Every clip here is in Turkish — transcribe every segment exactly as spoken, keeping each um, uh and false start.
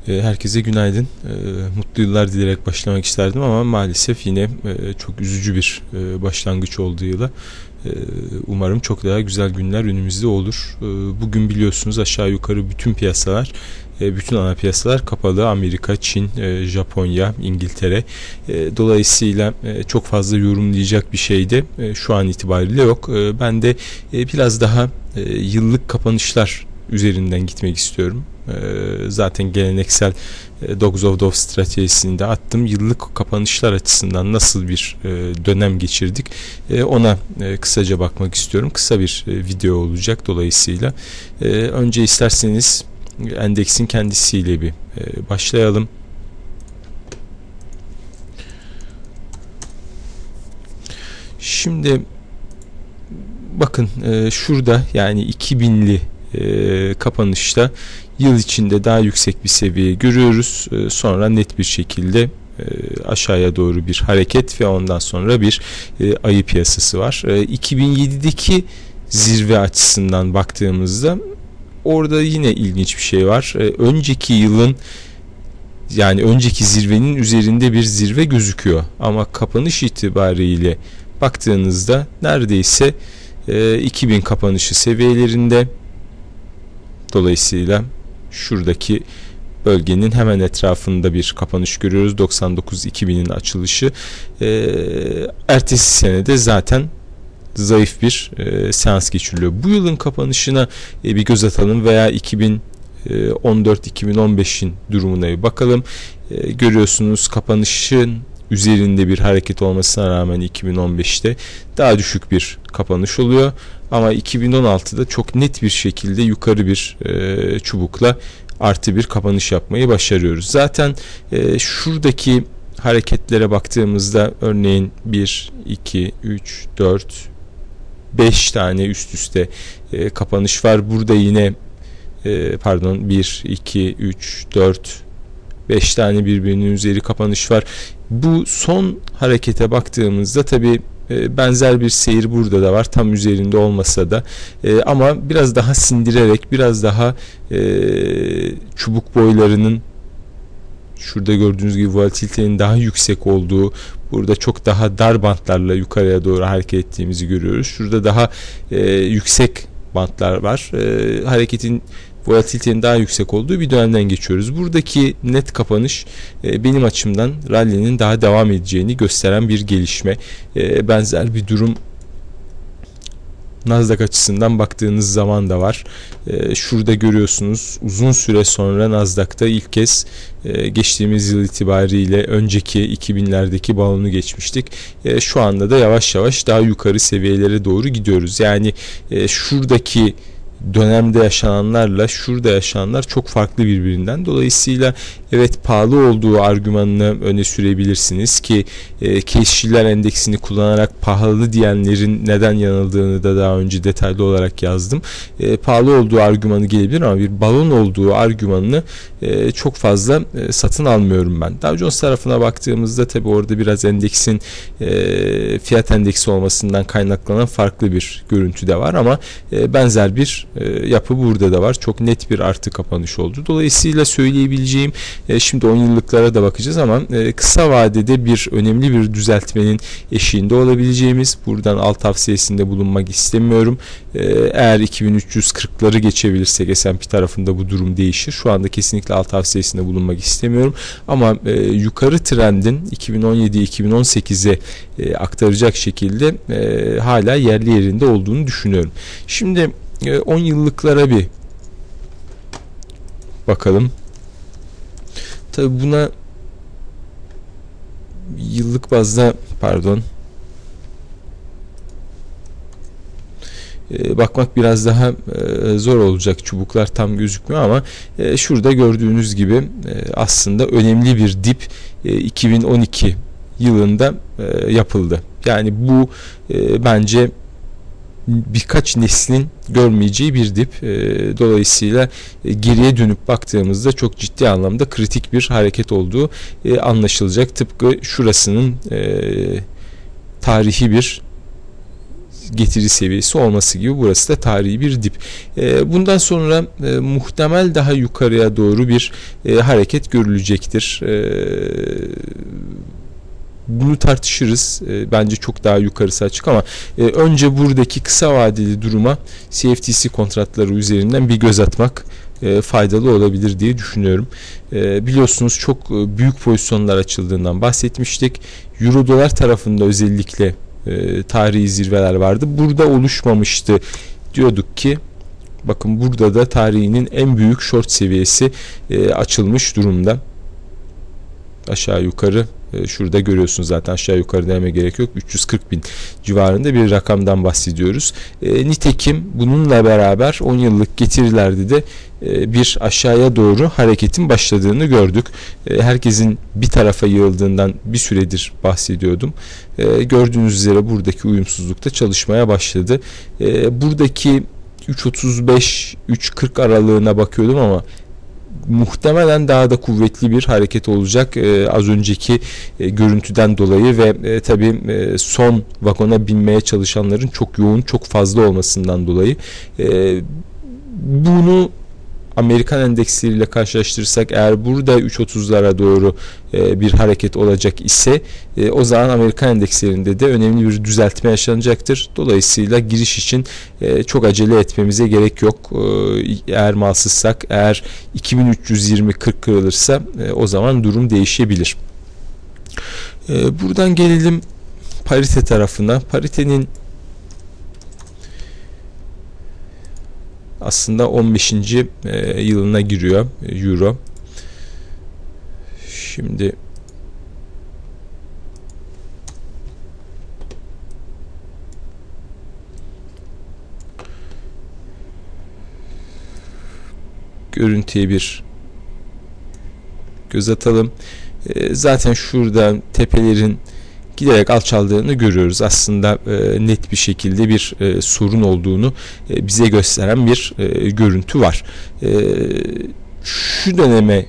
Herkese günaydın. Mutlu yıllar dileyerek başlamak isterdim ama maalesef yine çok üzücü bir başlangıç oldu yıla. Umarım çok daha güzel günler önümüzde olur. Bugün biliyorsunuz aşağı yukarı bütün piyasalar, bütün ana piyasalar kapalı. Amerika, Çin, Japonya, İngiltere. Dolayısıyla çok fazla yorumlayacak bir şey de şu an itibariyle yok. Ben de biraz daha yıllık kapanışlar üzerinden gitmek istiyorum. Zaten geleneksel Dogs of Dove stratejisini de attım. Yıllık kapanışlar açısından nasıl bir dönem geçirdik ona kısaca bakmak istiyorum. Kısa bir video olacak dolayısıyla. Önce isterseniz endeksin kendisiyle bir başlayalım. Şimdi bakın şurada yani iki binli kapanışta yıl içinde daha yüksek bir seviye görüyoruz. Sonra net bir şekilde aşağıya doğru bir hareket ve ondan sonra bir ayı piyasası var. iki bin yedideki zirve açısından baktığımızda orada yine ilginç bir şey var. Önceki yılın yani önceki zirvenin üzerinde bir zirve gözüküyor. Ama kapanış itibariyle baktığınızda neredeyse iki bin kapanışı seviyelerinde. Dolayısıyla şuradaki bölgenin hemen etrafında bir kapanış görüyoruz. doksan dokuz iki binin açılışı. Ee, ertesi senede zaten zayıf bir e, seans geçiriliyor. Bu yılın kapanışına e, bir göz atalım veya iki bin on dört iki bin on beşin durumuna bir bakalım. E, görüyorsunuz kapanışın üzerinde bir hareket olmasına rağmen iki bin on beşte daha düşük bir kapanış oluyor. Ama iki bin on altıda çok net bir şekilde yukarı bir e, çubukla artı bir kapanış yapmayı başarıyoruz. Zaten e, şuradaki hareketlere baktığımızda örneğin bir, iki, üç, dört, beş tane üst üste e, kapanış var. Burada yine e, pardon bir, iki, üç, dört, beş tane birbirinin üzeri kapanış var. Bu son harekete baktığımızda tabi e, benzer bir seyir burada da var. Tam üzerinde olmasa da e, ama biraz daha sindirerek biraz daha e, çubuk boylarının şurada gördüğünüz gibi volatilitenin daha yüksek olduğu, burada çok daha dar bantlarla yukarıya doğru hareket ettiğimizi görüyoruz. Şurada daha e, yüksek bantlar var. E, hareketin volatilitenin daha yüksek olduğu bir dönemden geçiyoruz. Buradaki net kapanış e, benim açımdan rally'nin daha devam edeceğini gösteren bir gelişme. E, benzer bir durum Nasdaq açısından baktığınız zaman da var. E, şurada görüyorsunuz uzun süre sonra Nasdaq'ta ilk kez e, geçtiğimiz yıl itibariyle önceki iki binlerdeki balonu geçmiştik. E, şu anda da yavaş yavaş daha yukarı seviyelere doğru gidiyoruz. Yani e, şuradaki dönemde yaşananlarla şurada yaşananlar çok farklı birbirinden. Dolayısıyla evet pahalı olduğu argümanını öne sürebilirsiniz ki e, Case-Shiller endeksini kullanarak pahalı diyenlerin neden yanıldığını da daha önce detaylı olarak yazdım. E, pahalı olduğu argümanı gelebilir ama bir balon olduğu argümanını e, çok fazla e, satın almıyorum ben. Dow Jones tarafına baktığımızda tabi orada biraz endeksin e, fiyat endeksi olmasından kaynaklanan farklı bir görüntü de var ama e, benzer bir e, yapı burada da var. Çok net bir artı kapanış oldu. Dolayısıyla söyleyebileceğim e, şimdi on yıllıklara da bakacağız ama e, kısa vadede bir önemli bir düzeltmenin eşiğinde olabileceğimiz, buradan alt tavsiyesinde bulunmak istemiyorum. E, eğer iki bin üç yüz kırkları geçebilirsek S and P tarafında bu durum değişir. Şu anda kesinlikle alt tavsiyesinde bulunmak istemiyorum. Ama e, yukarı trendin iki bin on yedi iki bin on sekize e, aktaracak şekilde e, hala yerli yerinde olduğunu düşünüyorum. Şimdi on yıllıklara bir bakalım. Tabi buna yıllık bazda pardon e, bakmak biraz daha e, zor olacak. Çubuklar tam gözükmüyor ama e, şurada gördüğünüz gibi e, aslında önemli bir dip e, iki bin on iki yılında e, yapıldı. Yani bu e, bence birkaç neslin görmeyeceği bir dip. E, dolayısıyla e, geriye dönüp baktığımızda çok ciddi anlamda kritik bir hareket olduğu e, anlaşılacak. Tıpkı şurasının e, tarihi bir getiri seviyesi olması gibi burası da tarihi bir dip. E, bundan sonra e, muhtemel daha yukarıya doğru bir e, hareket görülecektir. E, bunu tartışırız. E, bence çok daha yukarısı açık ama e, önce buradaki kısa vadeli duruma C F T C kontratları üzerinden bir göz atmak e, faydalı olabilir diye düşünüyorum. E, biliyorsunuz çok e, büyük pozisyonlar açıldığından bahsetmiştik. Euro dolar tarafında özellikle e, tarihi zirveler vardı. Burada oluşmamıştı diyorduk ki bakın burada da tarihinin en büyük short seviyesi e, açılmış durumda. Aşağı yukarı e, şurada görüyorsunuz zaten, aşağı yukarı demeye gerek yok. üç yüz kırk bin civarında bir rakamdan bahsediyoruz. E, nitekim bununla beraber on yıllık getirilerde de e, bir aşağıya doğru hareketin başladığını gördük. E, herkesin bir tarafa yığıldığından bir süredir bahsediyordum. E, gördüğünüz üzere buradaki uyumsuzlukta çalışmaya başladı. E, buradaki üç otuz beş üç kırk aralığına bakıyordum ama muhtemelen daha da kuvvetli bir hareket olacak e, az önceki e, görüntüden dolayı ve e, tabii e, son vagona binmeye çalışanların çok yoğun, çok fazla olmasından dolayı. E, bunu Amerikan endeksleriyle karşılaştırırsak, eğer burada üç otuzlara doğru e, bir hareket olacak ise e, o zaman Amerikan endekslerinde de önemli bir düzeltme yaşanacaktır. Dolayısıyla giriş için e, çok acele etmemize gerek yok. E, eğer malsızsak, eğer iki bin üç yüz yirmi kırk kırılırsa e, o zaman durum değişebilir. E, buradan gelelim parite tarafına. Paritenin aslında on beşinci yılına giriyor Euro. Şimdi görüntüye bir göz atalım. Zaten şurada tepelerin giderek alçaldığını görüyoruz. Aslında e, net bir şekilde bir e, sorun olduğunu e, bize gösteren bir e, görüntü var. E, şu döneme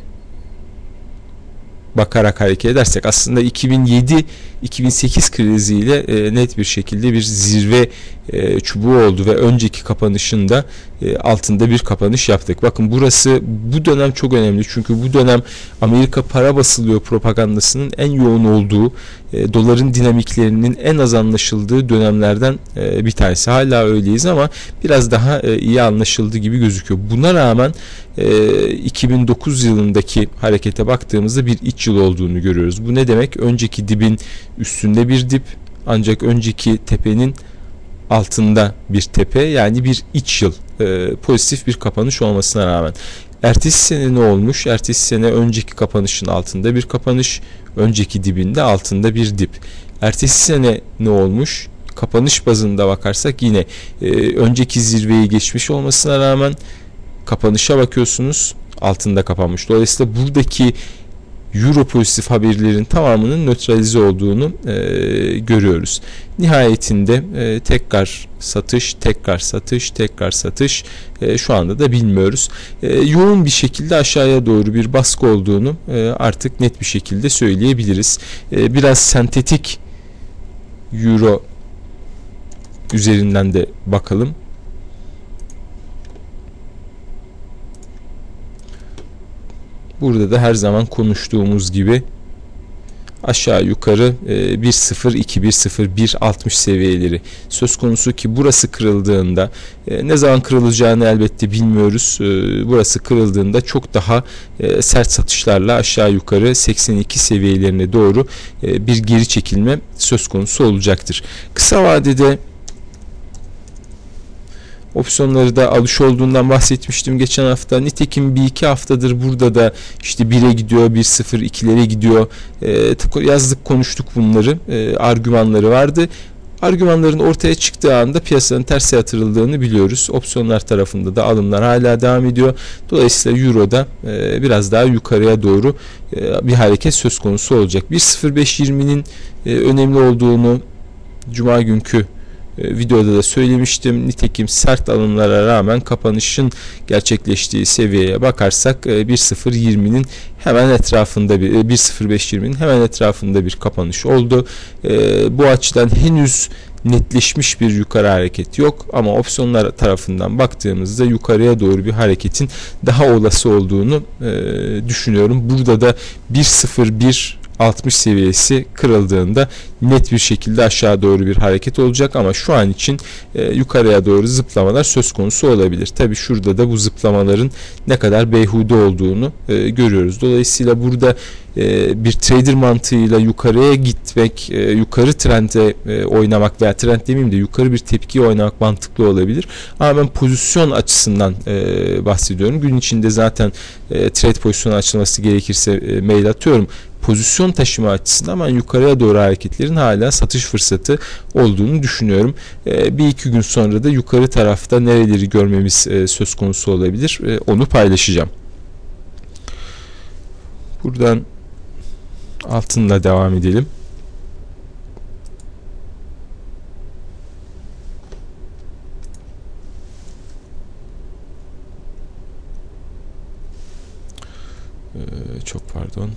bakarak hareket edersek aslında iki bin yedi iki bin sekiz kriziyle e, net bir şekilde bir zirve e, çubuğu oldu ve önceki kapanışında e, altında bir kapanış yaptık. Bakın burası, bu dönem çok önemli çünkü bu dönem Amerika para basılıyor propagandasının en yoğun olduğu, e, doların dinamiklerinin en az anlaşıldığı dönemlerden e, bir tanesi. Hala öyleyiz ama biraz daha e, iyi anlaşıldığı gibi gözüküyor. Buna rağmen e, iki bin dokuz yılındaki harekete baktığımızda bir iç yıl olduğunu görüyoruz. Bu ne demek? Önceki dibin üstünde bir dip, ancak önceki tepenin altında bir tepe, yani bir iç yıl e, pozitif bir kapanış olmasına rağmen. Ertesi sene ne olmuş? Ertesi sene önceki kapanışın altında bir kapanış, önceki dibinde altında bir dip. Ertesi sene ne olmuş? Kapanış bazında bakarsak yine e, önceki zirveyi geçmiş olmasına rağmen kapanışa bakıyorsunuz, altında kapanmış. Dolayısıyla buradaki Euro pozitif haberlerin tamamının nötralize olduğunu e, görüyoruz. Nihayetinde e, tekrar satış, tekrar satış, tekrar satış, e, şu anda da bilmiyoruz. E, yoğun bir şekilde aşağıya doğru bir baskı olduğunu e, artık net bir şekilde söyleyebiliriz. E, biraz sentetik Euro üzerinden de bakalım. Burada da her zaman konuştuğumuz gibi aşağı yukarı bir nokta sıfır iki bir sıfır bir altmış seviyeleri söz konusu ki burası kırıldığında, ne zaman kırılacağını elbette bilmiyoruz. Burası kırıldığında çok daha sert satışlarla aşağı yukarı seksen iki seviyelerine doğru bir geri çekilme söz konusu olacaktır. Kısa vadede opsiyonları da alış olduğundan bahsetmiştim geçen hafta. Nitekim bir iki haftadır burada da işte bire gidiyor, bir sıfır ikilere gidiyor. E, yazdık, konuştuk bunları. E, argümanları vardı. Argümanların ortaya çıktığı anda piyasanın terse yatırıldığını biliyoruz. Opsiyonlar tarafında da alımlar hala devam ediyor. Dolayısıyla Euro'da e, biraz daha yukarıya doğru e, bir hareket söz konusu olacak. bir nokta sıfır beş yirminin e, önemli olduğunu Cuma günkü videoda da söylemiştim. Nitekim sert alımlara rağmen kapanışın gerçekleştiği seviyeye bakarsak bir nokta sıfır yirminin hemen etrafında bir bir nokta sıfır beş yirminin hemen etrafında bir kapanış oldu. Bu açıdan henüz netleşmiş bir yukarı hareket yok ama opsiyonlar tarafından baktığımızda yukarıya doğru bir hareketin daha olası olduğunu e, düşünüyorum. Burada da bir sıfır bir altmış seviyesi kırıldığında net bir şekilde aşağı doğru bir hareket olacak ama şu an için e, yukarıya doğru zıplamalar söz konusu olabilir. Tabi şurada da bu zıplamaların ne kadar beyhude olduğunu e, görüyoruz. Dolayısıyla burada e, bir trader mantığıyla yukarıya gitmek, e, yukarı trende e, oynamak veya trend demeyeyim de yukarı bir tepkiye oynamak mantıklı olabilir. Ama ben pozisyon açısından e, bahsediyorum. Gün içinde zaten e, trade pozisyonu açılması gerekirse e, mail atıyorum. Pozisyon taşıma açısından ben yukarıya doğru hareketlerin hala satış fırsatı olduğunu düşünüyorum. E, bir iki gün sonra da yukarı tarafta nereleri görmemiz e, söz konusu olabilir, e, onu paylaşacağım. Buradan altınla devam edelim. E, çok pardon.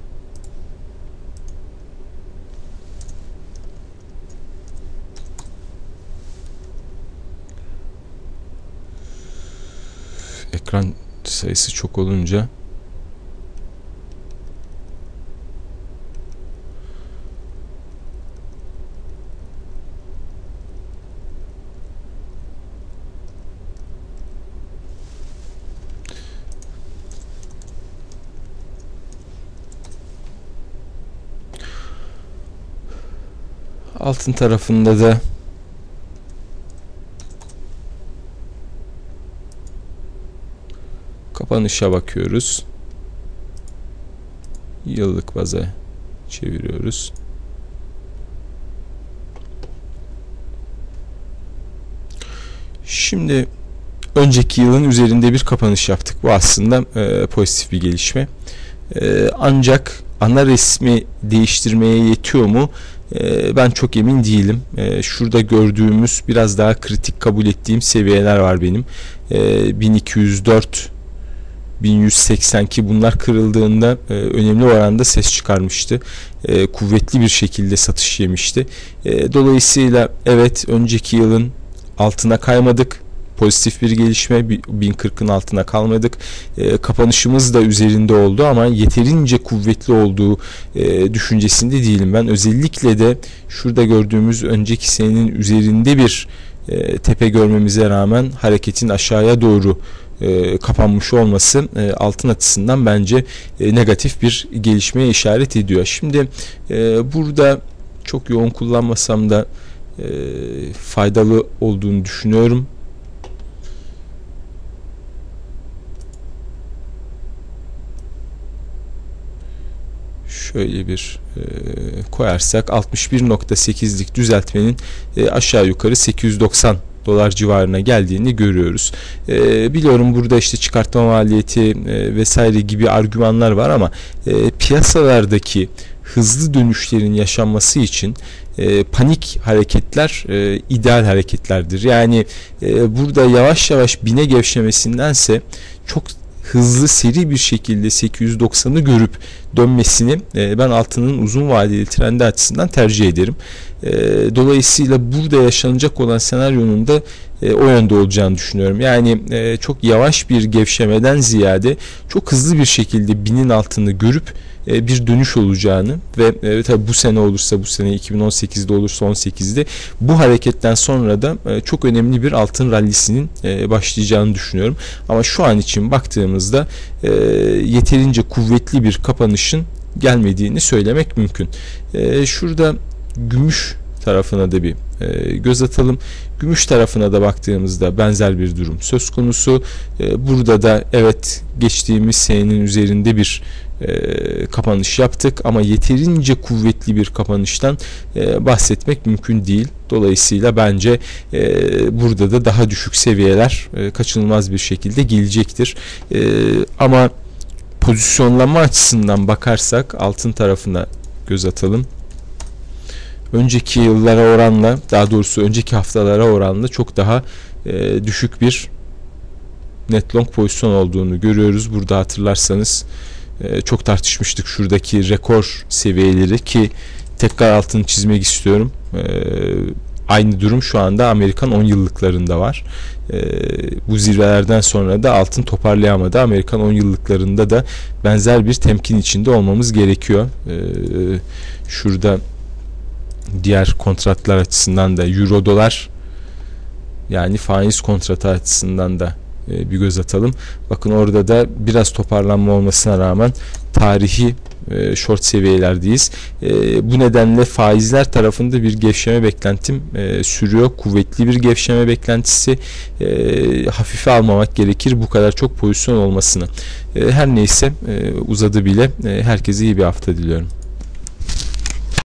Ekran sayısı çok olunca altın tarafında da kapanışa bakıyoruz. Yıllık baza çeviriyoruz. Şimdi önceki yılın üzerinde bir kapanış yaptık. Bu aslında e, pozitif bir gelişme. E, ancak ana resmi değiştirmeye yetiyor mu? E, ben çok emin değilim. E, şurada gördüğümüz biraz daha kritik kabul ettiğim seviyeler var benim. E, bin iki yüz dört bin yüz seksen ki bunlar kırıldığında e, önemli oranda ses çıkarmıştı. E, kuvvetli bir şekilde satış yemişti. E, dolayısıyla evet, önceki yılın altına kaymadık. Pozitif bir gelişme, bin kırkın altına kalmadık. E, kapanışımız da üzerinde oldu ama yeterince kuvvetli olduğu e, düşüncesinde değilim. Ben özellikle de şurada gördüğümüz önceki senenin üzerinde bir e, tepe görmemize rağmen hareketin aşağıya doğru E, kapanmış olması e, altın açısından bence e, negatif bir gelişmeye işaret ediyor. Şimdi e, burada çok yoğun kullanmasam da e, faydalı olduğunu düşünüyorum. Şöyle bir e, koyarsak altmış bir nokta sekizlik düzeltmenin e, aşağı yukarı sekiz yüz doksan dolar civarına geldiğini görüyoruz. E, biliyorum burada işte çıkartma maliyeti e, vesaire gibi argümanlar var ama e, piyasalardaki hızlı dönüşlerin yaşanması için e, panik hareketler e, ideal hareketlerdir. Yani e, burada yavaş yavaş bine gevşemesindense çok hızlı seri bir şekilde sekiz yüz doksanı görüp dönmesini e, ben altının uzun vadeli trendi açısından tercih ederim. E, dolayısıyla burada yaşanacak olan senaryonun da e, o yönde olacağını düşünüyorum. Yani e, çok yavaş bir gevşemeden ziyade çok hızlı bir şekilde binin altını görüp e, bir dönüş olacağını ve e, tabi bu sene olursa, bu sene iki bin on sekizde olursa on sekizde bu hareketten sonra da e, çok önemli bir altın rallisinin e, başlayacağını düşünüyorum. Ama şu an için baktığımızda e, yeterince kuvvetli bir kapanışın gelmediğini söylemek mümkün. E, şurada gümüş tarafına da bir e, göz atalım. Gümüş tarafına da baktığımızda benzer bir durum söz konusu. E, burada da evet, geçtiğimiz senenin üzerinde bir e, kapanış yaptık ama yeterince kuvvetli bir kapanıştan e, bahsetmek mümkün değil. Dolayısıyla bence e, burada da daha düşük seviyeler e, kaçınılmaz bir şekilde gelecektir. E, ama pozisyonlama açısından bakarsak altın tarafına göz atalım. Önceki yıllara oranla, daha doğrusu önceki haftalara oranla çok daha e, düşük bir net long pozisyon olduğunu görüyoruz. Burada hatırlarsanız e, çok tartışmıştık şuradaki rekor seviyeleri ki tekrar altını çizmek istiyorum. E, aynı durum şu anda Amerikan on yıllıklarında var. E, bu zirvelerden sonra da altın toparlayamadı. Amerikan on yıllıklarında da benzer bir temkin içinde olmamız gerekiyor. E, şurada diğer kontratlar açısından da euro dolar, yani faiz kontratı açısından da e, bir göz atalım. Bakın orada da biraz toparlanma olmasına rağmen tarihi e, short seviyelerdeyiz. E, bu nedenle faizler tarafında bir gevşeme beklentim e, sürüyor. Kuvvetli bir gevşeme beklentisi, e, hafife almamak gerekir bu kadar çok pozisyon olmasını. E, her neyse, e, uzadı bile. E, herkese iyi bir hafta diliyorum.